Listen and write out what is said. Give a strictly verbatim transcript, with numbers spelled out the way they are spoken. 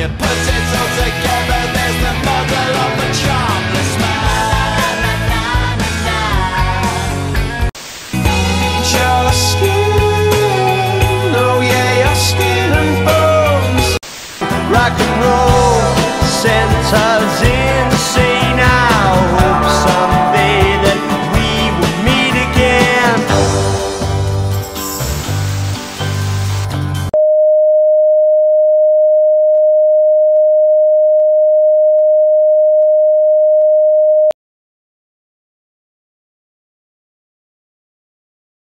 you put it all together, there's the model of a charmless man. Your skin, oh yeah, your skin and bones. Rock and roll sent us in.